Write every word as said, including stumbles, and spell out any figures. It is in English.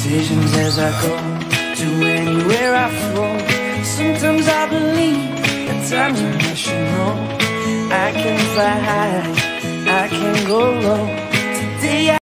decisions as I go to anywhere I flow. Sometimes I believe, at times I wish you know I can fly high, I can go low. Today I